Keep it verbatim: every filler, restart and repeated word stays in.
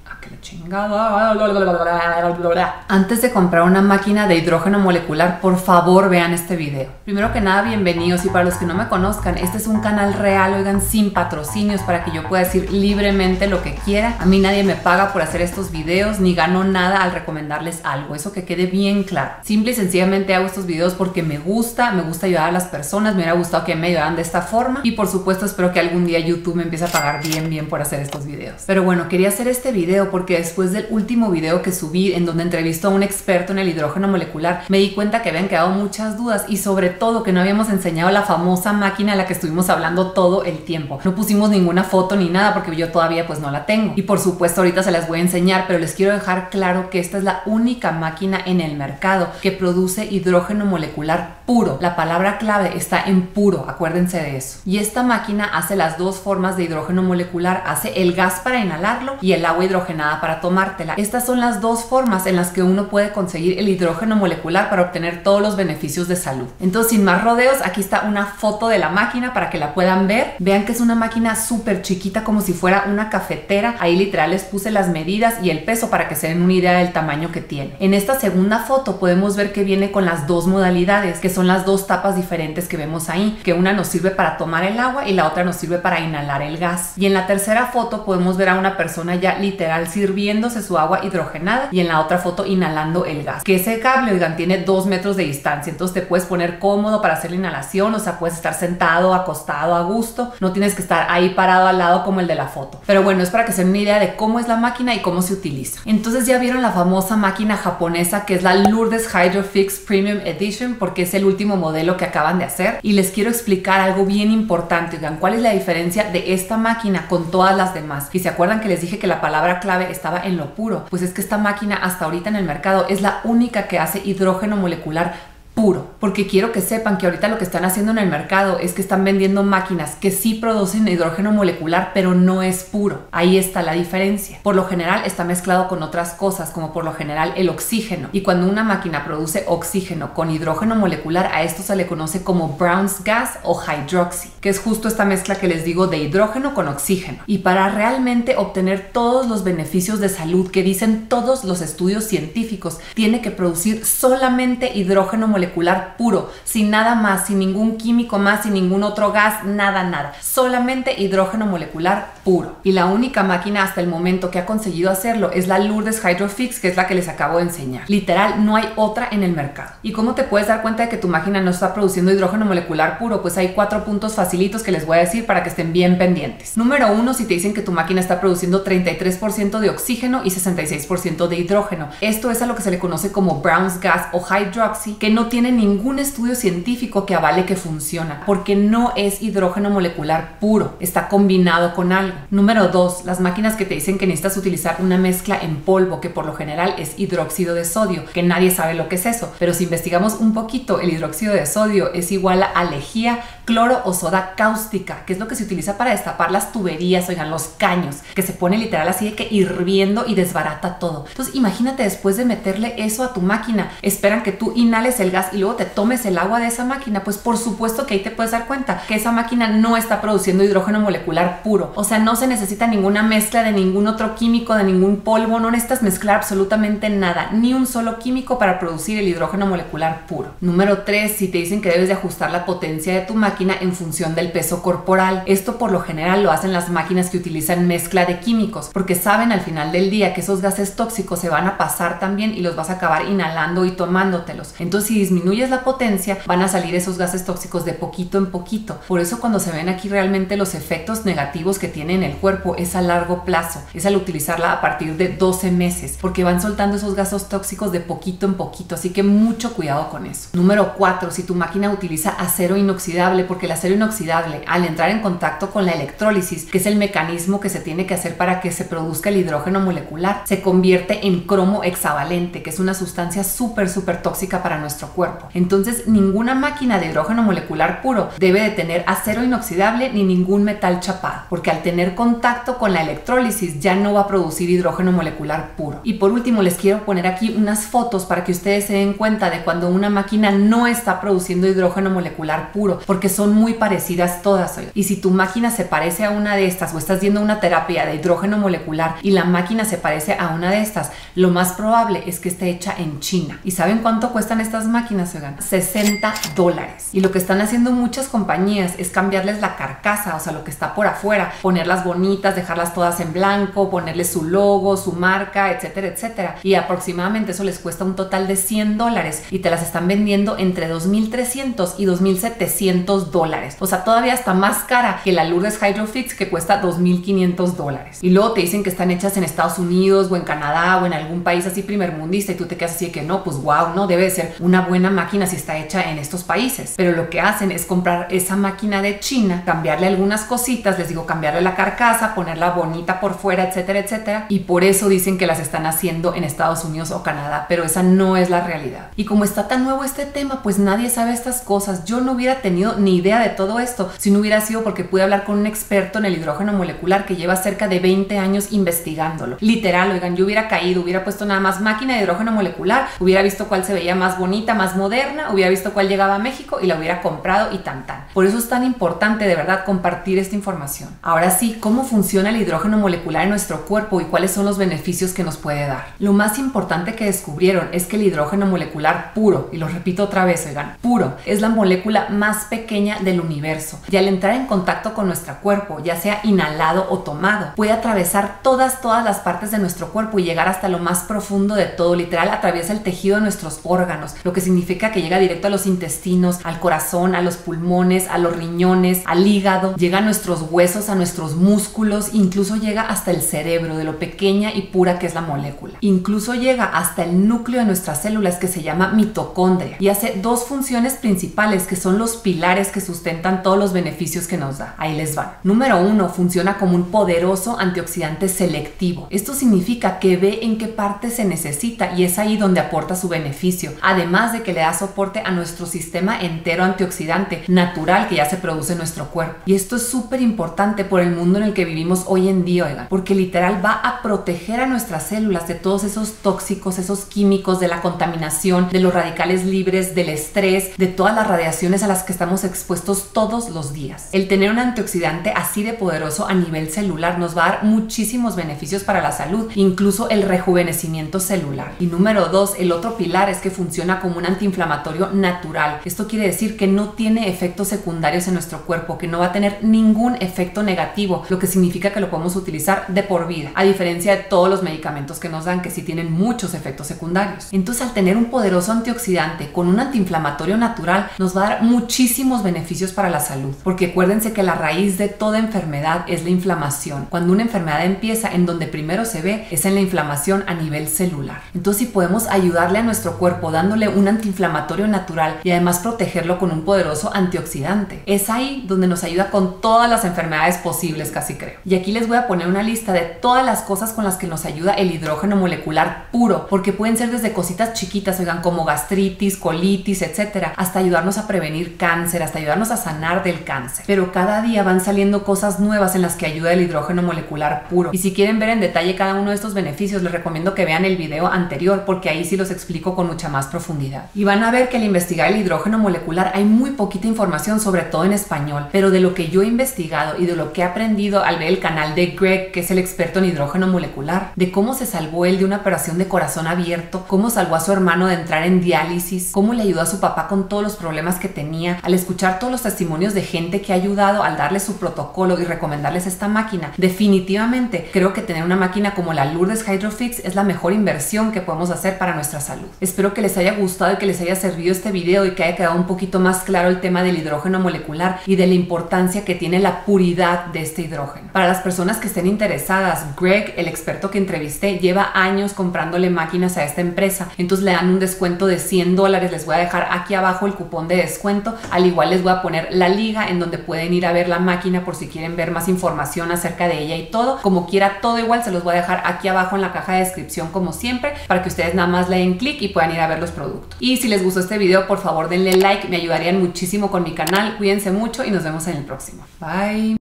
que la chingada. Antes de comprar una máquina de hidrógeno molecular, por favor vean este video. Primero que nada, bienvenidos, y para los que no me conozcan, este es un canal real, oigan, sin patrocinios, para que yo pueda decir libremente lo que quiera. A mí nadie me paga por hacer estos videos, ni gano nada al recomendarles algo, eso que quede bien claro. Simple y sencillamente hago estos videos porque me gusta, me gusta ayudar a las personas, me hubiera gustado que me ayudaran de esta forma, y por supuesto espero que algún día YouTube me empiece a pagar bien bien por hacer estos videos. Pero bueno, quería hacer este video porque después del último video que subí en donde entrevisto a un experto en el hidrógeno molecular, me di cuenta que habían quedado muchas dudas, y sobre todo que no habíamos enseñado la famosa máquina a la que estuvimos hablando todo el tiempo. No pusimos ninguna foto ni nada porque yo todavía pues no la tengo, y por supuesto ahorita se las voy a enseñar, pero les quiero dejar claro que esta es la única máquina en el mercado que produce hidrógeno molecular puro. La palabra clave está en puro, acuérdense de eso. Y esta máquina hace las dos formas de hidrógeno molecular, hace el gas para inhalarlo y el agua hidrogenada para tomártela. Estas son las dos formas en las que uno puede conseguir el hidrógeno molecular para obtener todos los beneficios de salud. Entonces, sin más rodeos, aquí está una foto de la máquina para que la puedan ver. Vean que es una máquina súper chiquita, como si fuera una cafetera. Ahí literal les puse las medidas y el peso para que se den una idea del tamaño que tiene. En esta segunda foto podemos ver que viene con las dos modalidades, que son las dos tapas diferentes que vemos ahí, que una nos sirve para tomar el agua y la otra nos sirve para inhalar el gas. Y en la tercera foto podemos ver a una persona ya literal sirviéndose su agua hidrogenada, y en la otra foto inhalando el gas, que ese cable, oigan, tiene dos metros de distancia, entonces te puedes poner cómodo para hacer la inhalación, o sea, puedes estar sentado, acostado, a gusto, no tienes que estar ahí parado al lado como el de la foto. Pero bueno, es para que se den una idea de cómo es la máquina y cómo se utiliza. Entonces ya vieron la famosa máquina japonesa que es la Lourdes Hydrofix Premium Edition, porque es el último modelo que acaban de hacer, y les quiero explicar algo bien importante. Oigan, ¿cuál es la diferencia de esta máquina con todas las demás? Y se acuerdan que les dije que la palabra clave estaba en lo puro, pues es que esta máquina hasta ahorita en el mercado es la única que hace hidrógeno molecular puro, porque quiero que sepan que ahorita lo que están haciendo en el mercado es que están vendiendo máquinas que sí producen hidrógeno molecular, pero no es puro. Ahí está la diferencia. Por lo general está mezclado con otras cosas, como por lo general el oxígeno, y cuando una máquina produce oxígeno con hidrógeno molecular, a esto se le conoce como Brown's gas o hydroxy, que es justo esta mezcla que les digo de hidrógeno con oxígeno. Y para realmente obtener todos los beneficios de salud que dicen todos los estudios científicos, tiene que producir solamente hidrógeno molecular puro, sin nada más, sin ningún químico más, sin ningún otro gas, nada, nada, solamente hidrógeno molecular puro. Y la única máquina hasta el momento que ha conseguido hacerlo es la Lourdes Hydrofix, que es la que les acabo de enseñar. Literal, no hay otra en el mercado. ¿Y cómo te puedes dar cuenta de que tu máquina no está produciendo hidrógeno molecular puro? Pues hay cuatro puntos facilitos que les voy a decir para que estén bien pendientes. Número uno, si te dicen que tu máquina está produciendo treinta y tres por ciento de oxígeno y sesenta y seis por ciento de hidrógeno. Esto es a lo que se le conoce como Brown's gas o hydroxy, que no tiene ningún estudio científico que avale que funciona, porque no es hidrógeno molecular puro, está combinado con algo. Número dos, las máquinas que te dicen que necesitas utilizar una mezcla en polvo, que por lo general es hidróxido de sodio, que nadie sabe lo que es eso, pero si investigamos un poquito, el hidróxido de sodio es igual a lejía, cloro o soda cáustica, que es lo que se utiliza para destapar las tuberías, oigan, los caños, que se pone literal así de que hirviendo y desbarata todo. Entonces imagínate, después de meterle eso a tu máquina, esperan que tú inhales el gas y luego te tomes el agua de esa máquina. Pues por supuesto que ahí te puedes dar cuenta que esa máquina no está produciendo hidrógeno molecular puro. O sea, no se necesita ninguna mezcla de ningún otro químico, de ningún polvo, no necesitas mezclar absolutamente nada, ni un solo químico para producir el hidrógeno molecular puro. Número tres, si te dicen que debes de ajustar la potencia de tu máquina en función del peso corporal. Esto por lo general lo hacen las máquinas que utilizan mezcla de químicos, porque saben al final del día que esos gases tóxicos se van a pasar también y los vas a acabar inhalando y tomándotelos. Entonces, si disminuyes la potencia, van a salir esos gases tóxicos de poquito en poquito. Por eso cuando se ven aquí realmente los efectos negativos que tiene en el cuerpo es a largo plazo, es al utilizarla a partir de doce meses, porque van soltando esos gases tóxicos de poquito en poquito, así que mucho cuidado con eso. Número cuatro, si tu máquina utiliza acero inoxidable, porque el acero inoxidable, al entrar en contacto con la electrólisis, que es el mecanismo que se tiene que hacer para que se produzca el hidrógeno molecular, se convierte en cromo hexavalente, que es una sustancia súper súper tóxica para nuestro cuerpo. Entonces ninguna máquina de hidrógeno molecular puro debe de tener acero inoxidable ni ningún metal chapado, porque al tener contacto con la electrólisis ya no va a producir hidrógeno molecular puro. Y por último les quiero poner aquí unas fotos para que ustedes se den cuenta de cuando una máquina no está produciendo hidrógeno molecular puro, porque son muy parecidas todas, oigan. Y si tu máquina se parece a una de estas o estás viendo una terapia de hidrógeno molecular y la máquina se parece a una de estas, lo más probable es que esté hecha en China. ¿Y saben cuánto cuestan estas máquinas, oigan? sesenta dólares. Y lo que están haciendo muchas compañías es cambiarles la carcasa, o sea, lo que está por afuera, ponerlas bonitas, dejarlas todas en blanco, ponerles su logo, su marca, etcétera, etcétera. Y aproximadamente eso les cuesta un total de cien dólares y te las están vendiendo entre dos mil trescientos y dos mil setecientos dólares. O sea, todavía está más cara que la Lourdes Hydrofix, que cuesta dos mil quinientos dólares. Y luego te dicen que están hechas en Estados Unidos o en Canadá o en algún país así primermundista y tú te quedas así de que no, pues wow, no, debe de ser una buena máquina si está hecha en estos países. Pero lo que hacen es comprar esa máquina de China, cambiarle algunas cositas, les digo, cambiarle la carcasa, ponerla bonita por fuera, etcétera, etcétera. Y por eso dicen que las están haciendo en Estados Unidos o Canadá, pero esa no es la realidad. Y como está tan nuevo este tema, pues nadie sabe estas cosas. Yo no hubiera tenido ni idea de todo esto si no hubiera sido porque pude hablar con un experto en el hidrógeno molecular que lleva cerca de veinte años investigándolo. Literal, oigan, yo hubiera caído, hubiera puesto nada más máquina de hidrógeno molecular, hubiera visto cuál se veía más bonita, más moderna, hubiera visto cuál llegaba a México y la hubiera comprado y tan tan. Por eso es tan importante de verdad compartir esta información. Ahora sí, ¿cómo funciona el hidrógeno molecular en nuestro cuerpo y cuáles son los beneficios que nos puede dar? Lo más importante que descubrieron es que el hidrógeno molecular puro, y lo repito otra vez, oigan, puro, es la molécula más pequeña del universo. Y al entrar en contacto con nuestro cuerpo, ya sea inhalado o tomado, puede atravesar todas, todas las partes de nuestro cuerpo y llegar hasta lo más profundo de todo. Literal, atraviesa el tejido de nuestros órganos, lo que significa que llega directo a los intestinos, al corazón, a los pulmones, a los riñones, al hígado, llega a nuestros huesos, a nuestros músculos, incluso llega hasta el cerebro, de lo pequeña y pura que es la molécula. Incluso llega hasta el núcleo de nuestras células, que se llama mitocondria, y hace dos funciones principales que son los pilares que sustentan todos los beneficios que nos da. Ahí les van. Número uno, funciona como un poderoso antioxidante selectivo. Esto significa que ve en qué parte se necesita y es ahí donde aporta su beneficio, además de que le da soporte a nuestro sistema entero antioxidante natural que ya se produce en nuestro cuerpo. Y esto es súper importante por el mundo en el que vivimos hoy en día, oigan, porque literal va a proteger a nuestras células de todos esos tóxicos, esos químicos, de la contaminación, de los radicales libres, del estrés, de todas las radiaciones a las que estamos expuestos todos los días. El tener un antioxidante así de poderoso a nivel celular nos va a dar muchísimos beneficios para la salud, incluso el rejuvenecimiento celular. Y número dos, el otro pilar es que funciona como un antiinflamatorio natural. Esto quiere decir que no tiene efectos secundarios en nuestro cuerpo, que no va a tener ningún efecto negativo, lo que significa que lo podemos utilizar de por vida, a diferencia de todos los medicamentos que nos dan, que sí tienen muchos efectos secundarios. Entonces, al tener un poderoso antioxidante con un antiinflamatorio natural, nos va a dar muchísimos beneficios para la salud, porque acuérdense que la raíz de toda enfermedad es la inflamación. Cuando una enfermedad empieza, en donde primero se ve es en la inflamación a nivel celular. Entonces, si podemos ayudarle a nuestro cuerpo dándole un antiinflamatorio natural y además protegerlo con un poderoso antioxidante, es ahí donde nos ayuda con todas las enfermedades posibles, casi creo. Y aquí les voy a poner una lista de todas las cosas con las que nos ayuda el hidrógeno molecular puro, porque pueden ser desde cositas chiquitas, oigan, como gastritis, colitis, etcétera, hasta ayudarnos a prevenir cáncer, hasta ayudarnos a sanar del cáncer. Pero cada día van saliendo cosas nuevas en las que ayuda el hidrógeno molecular puro. Y si quieren ver en detalle cada uno de estos beneficios, les recomiendo que vean el video anterior, porque ahí sí los explico con mucha más profundidad. Y van a ver que al investigar el hidrógeno molecular hay muy poquita información, sobre todo en español, pero de lo que yo he investigado y de lo que he aprendido al ver el canal de Greg, que es el experto en hidrógeno molecular, de cómo se salvó él de una operación de corazón abierto, cómo salvó a su hermano de entrar en diálisis, cómo le ayudó a su papá con todos los problemas que tenía, al escuchar todos los testimonios de gente que ha ayudado, al darle su protocolo y recomendarles esta máquina. Definitivamente creo que tener una máquina como la Lourdes Hydrofix es la mejor inversión que podemos hacer para nuestra salud. Espero que les haya gustado y que les haya servido este video y que haya quedado un poquito más claro el tema del hidrógeno molecular y de la importancia que tiene la puridad de este hidrógeno. Para las personas que estén interesadas, Greg, el experto que entrevisté, lleva años comprándole máquinas a esta empresa, entonces le dan un descuento de cien dólares. Les voy a dejar aquí abajo el cupón de descuento, al igual les voy a poner la liga en donde pueden ir a ver la máquina por si quieren ver más información acerca de ella y todo. Como quiera, todo igual se los voy a dejar aquí abajo en la caja de descripción como siempre, para que ustedes nada más le den clic y puedan ir a ver los productos. Y si les gustó este video, por favor denle like, me ayudarían muchísimo con mi canal. Cuídense mucho y nos vemos en el próximo. Bye.